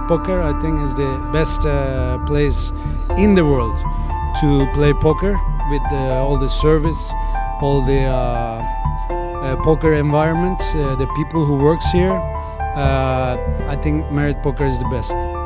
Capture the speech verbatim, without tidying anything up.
Poker, I think, is the best uh, place in the world to play poker with uh, all the service, all the uh, uh, poker environment, uh, the people who works here. Uh, I think Marriott Poker is the best.